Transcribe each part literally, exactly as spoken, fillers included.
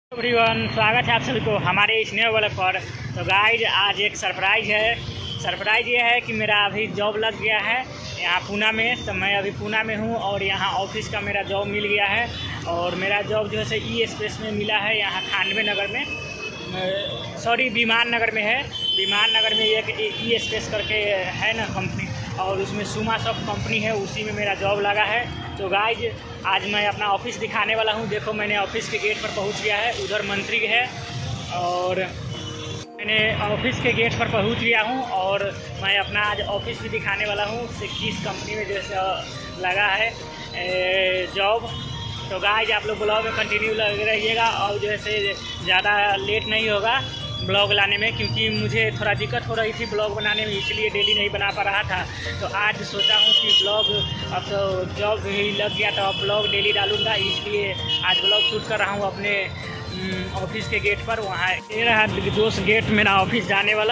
Everyone, स्वागत है आप सभी को हमारे इस नए व्लॉग पर। तो गाइज आज एक सरप्राइज़ है। सरप्राइज़ ये है कि मेरा अभी जॉब लग गया है यहाँ पूना में। तो मैं अभी पूना में हूँ और यहाँ ऑफिस का मेरा जॉब मिल गया है। और मेरा जॉब जो है ई एक्सप्रेस में मिला है, यहाँ खानवे नगर में, सॉरी विमान नगर में है। विमान नगर में एक ई एक्सप्रेस करके है ना कंपनी, और उसमें सुमा सॉफ्ट कंपनी है, उसी में मेरा जॉब लगा है। तो गाइज आज मैं अपना ऑफिस दिखाने वाला हूँ। देखो मैंने ऑफिस के गेट पर पहुँच गया है, उधर मंत्री है और मैंने ऑफिस के गेट पर पहुँच गया हूँ। और मैं अपना आज ऑफिस भी दिखाने वाला हूँ किस कंपनी में जैसे लगा है जॉब। तो गाइज आप लोग ब्लॉग में कंटिन्यू लगे रहिएगा और जो है ज़्यादा लेट नहीं होगा ब्लॉग लाने में, क्योंकि मुझे थोड़ा दिक्कत हो रही थी ब्लॉग बनाने में, इसलिए डेली नहीं बना पा रहा था। तो आज सोचा हूँ कि ब्लॉग, अब तो जॉब ही लग गया तो अब ब्लॉग डेली डालूँगा, इसलिए आज ब्लॉग शूट कर रहा हूँ अपने ऑफिस के गेट पर। वहाँ ये रहा दोस्त गेट मेरा ऑफिस जाने वाला।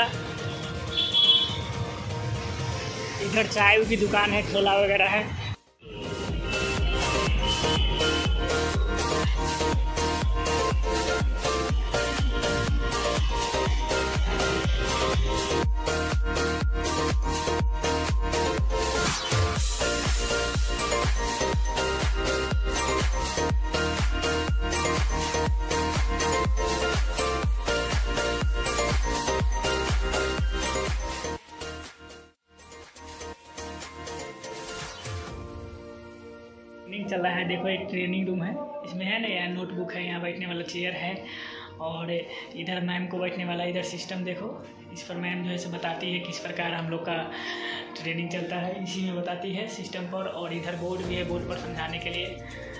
इधर चाय की दुकान है, ठेला वगैरह है। ट्रेनिंग चल रहा है। देखो एक ट्रेनिंग रूम है, इसमें है ना, यहाँ नोटबुक है, यहाँ बैठने वाला चेयर है और इधर मैम को बैठने वाला इधर सिस्टम देखो। इस पर मैम जो है से बताती है किस प्रकार हम लोग का ट्रेनिंग चलता है, इसी में बताती है सिस्टम पर। और इधर बोर्ड भी है, बोर्ड पर समझाने के लिए।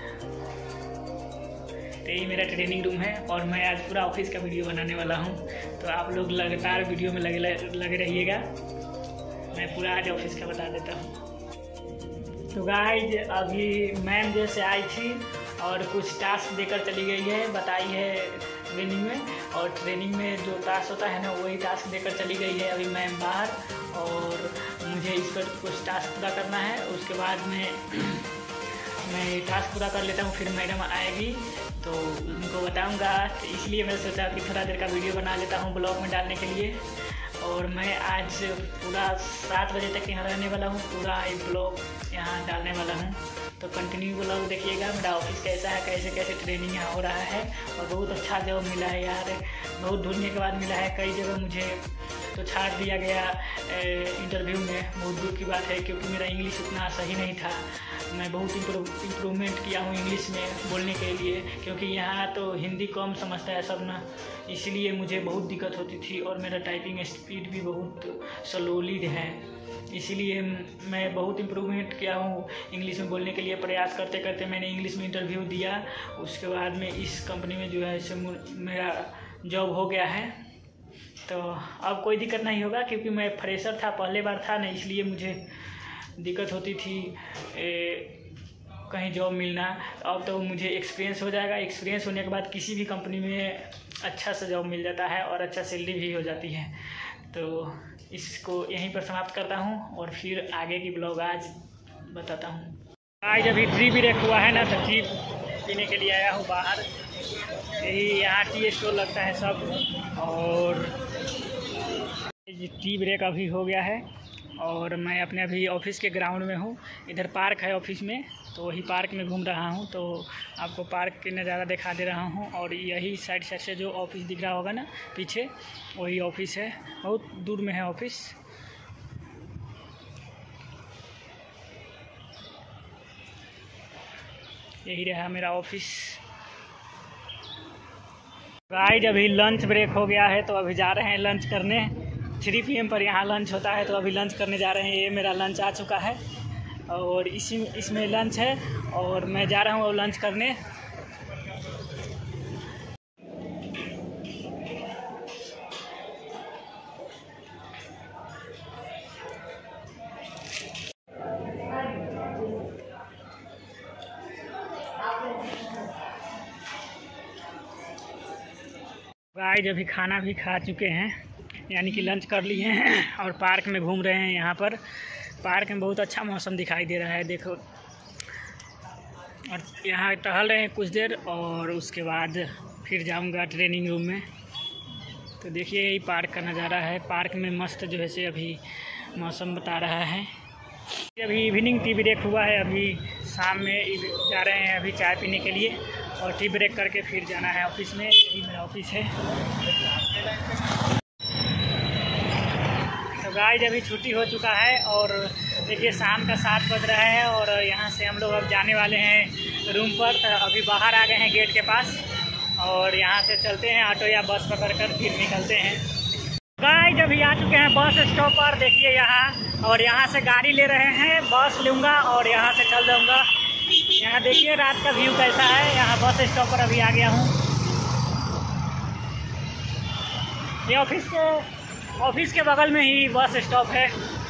तो यही मेरा ट्रेनिंग रूम है और मैं आज पूरा ऑफिस का वीडियो बनाने वाला हूँ। तो आप लोग लगातार वीडियो में लगे लगे रहिएगा। मैं पूरा आज ऑफिस का बता देता हूँ। तो गाइज अभी मैम जैसे आई थी और कुछ टास्क देकर चली गई है, बताई है ट्रेनिंग में। और ट्रेनिंग में जो टास्क होता है ना, वही टास्क देकर चली गई है अभी मैम बाहर। और मुझे इस पर कुछ टास्क पूरा करना है, उसके बाद में मैं टास्क पूरा कर लेता हूँ, फिर मैडम आएगी तो उनको बताऊँगा। तो इसलिए मैं सोचा कि थोड़ा देर का वीडियो बना लेता हूँ ब्लॉग में डालने के लिए। और मैं आज पूरा सात बजे तक यहाँ रहने वाला हूँ, पूरा एक ब्लॉग यहाँ डालने वाला हूँ। तो कंटिन्यू ब्लॉग देखिएगा मेरा ऑफिस कैसा है, कैसे कैसे ट्रेनिंग यहाँ हो रहा है। और बहुत अच्छा जॉब मिला है यार, बहुत ढूंढने के बाद मिला है। कई जगह मुझे तो छाड़ दिया गया इंटरव्यू में, बहुत दूर की बात है, क्योंकि मेरा इंग्लिश उतना सही नहीं था। मैं बहुत इम्प्रूवमेंट किया हूँ इंग्लिश में बोलने के लिए, क्योंकि यहाँ तो हिंदी कम समझता है सब ना, इसलिए मुझे बहुत दिक्कत होती थी। और मेरा टाइपिंग स्पीड भी बहुत स्लोली है, इसीलिए मैं बहुत इम्प्रूवमेंट किया हूँ इंग्लिश में बोलने के लिए। प्रयास करते करते मैंने इंग्लिश में इंटरव्यू दिया, उसके बाद में इस कंपनी में जो है से मेरा जॉब हो गया है। तो अब कोई दिक्कत नहीं होगा, क्योंकि मैं फ्रेशर था, पहले बार था ना, इसलिए मुझे दिक्कत होती थी ए, कहीं जॉब मिलना। अब तो मुझे एक्सपीरियंस हो जाएगा। एक्सपीरियंस होने के बाद किसी भी कंपनी में अच्छा सा जॉब मिल जाता है और अच्छा सैलरी भी हो जाती है। तो इसको यहीं पर समाप्त करता हूँ और फिर आगे की ब्लॉग आज बताता हूँ। आज अभी टी ब्रेक हुआ है ना, तो टी पीने के लिए आया हूँ बाहर। यही यहाँ टी स्टॉल लगता है सब। और टी ब्रेक अभी हो गया है और मैं अपने अभी ऑफिस के ग्राउंड में हूँ। इधर पार्क है ऑफिस में, तो वही पार्क में घूम रहा हूँ। तो आपको पार्क के नज़ारा दिखा दे रहा हूँ। और यही साइड साइड से जो ऑफिस दिख रहा होगा ना पीछे, वही ऑफिस है, बहुत दूर में है ऑफिस। यही रहा मेरा ऑफिस। गाइस अभी लंच ब्रेक हो गया है, तो अभी जा रहे हैं लंच करने। थ्री पी एम पर यहाँ लंच होता है, तो अभी लंच करने जा रहे हैं। ये मेरा लंच आ चुका है और इसी इसमें लंच है और मैं जा रहा हूँ लंच करने। गाइस अभी खाना भी खा चुके हैं, यानी कि लंच कर लिए हैं और पार्क में घूम रहे हैं। यहाँ पर पार्क में बहुत अच्छा मौसम दिखाई दे रहा है, देखो। और यहाँ टहल रहे हैं कुछ देर और उसके बाद फिर जाऊंगा ट्रेनिंग रूम में। तो देखिए यही पार्क का नज़ारा है। पार्क में मस्त जो है से अभी मौसम बता रहा है। अभी इवनिंग टी ब्रेक हुआ है, अभी शाम में जा रहे हैं अभी चाय पीने के लिए और टी ब्रेक करके फिर जाना है ऑफिस में। यही मेरा ऑफिस है। तो गाइस अभी छुट्टी हो चुका है और देखिए शाम का सात बज रहा है और यहाँ से हम लोग अब जाने वाले हैं रूम पर। तो अभी बाहर आ गए हैं गेट के पास और यहाँ से चलते हैं ऑटो या बस पकड़ कर फिर निकलते हैं। गाइस अभी आ चुके हैं बस स्टॉप पर, देखिए यहाँ, और यहाँ से गाड़ी ले रहे हैं। बस लूँगा और यहाँ से चल जाऊँगा। यहाँ देखिए रात का व्यू कैसा है। यहाँ बस स्टॉप पर अभी आ गया हूँ। ये ऑफिस के ऑफिस के बगल में ही बस स्टॉप है।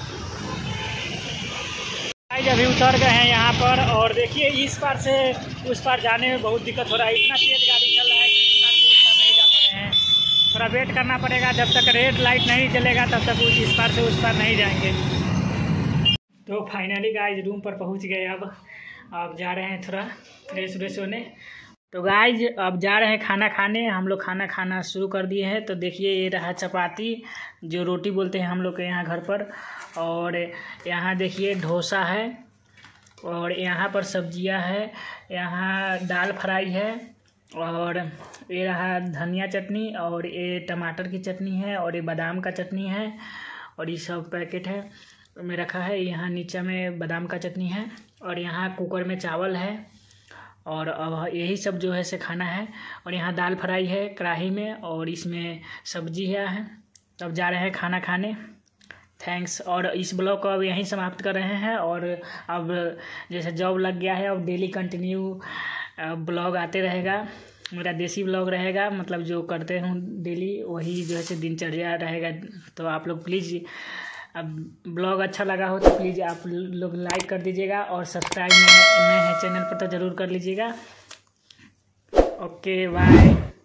गाइस अभी उतर गए हैं यहाँ पर और देखिए इस पार से उस पार जाने में बहुत दिक्कत हो रहा है। इतना तेज गाड़ी चल रहा है कि इस पार से उस पार नहीं जा पा रहे हैं। थोड़ा वेट करना पड़ेगा, जब तक रेड लाइट नहीं जलेगा तब तक इस पार से उस पार नहीं जाएंगे। तो फाइनली गाइस रूम पर पहुँच गए। अब अब जा रहे हैं थोड़ा फ्रेश व्रेश होने। तो गाइस अब जा रहे हैं खाना खाने। हम लोग खाना खाना शुरू कर दिए हैं। तो देखिए ये रहा चपाती, जो रोटी बोलते हैं हम लोग के यहाँ घर पर, और यहाँ देखिए डोसा है और यहाँ पर सब्जियां है। यहाँ दाल फ्राई है और ये रहा धनिया चटनी और ये टमाटर की चटनी है और ये बादाम का चटनी है और ये सब पैकेट है में रखा है। यहाँ नीचे में बादाम का चटनी है और यहाँ कुकर में चावल है और अब यही सब जो है से खाना है। और यहाँ दाल फ्राई है कढ़ाई में और इसमें सब्जी है। तब जा रहे हैं खाना खाने। थैंक्स। और इस ब्लॉग को अब यहीं समाप्त कर रहे हैं और अब जैसे जॉब लग गया है अब डेली कंटिन्यू ब्लॉग आते रहेगा। मेरा देसी ब्लॉग रहेगा, मतलब जो करते हूँ डेली वही जो है से दिनचर्या रहेगा। तो आप लोग प्लीज़, अब ब्लॉग अच्छा लगा हो तो प्लीज़ आप लोग लाइक कर दीजिएगा और सब्सक्राइब नए हैं चैनल पर तो ज़रूर कर लीजिएगा। Okay bye.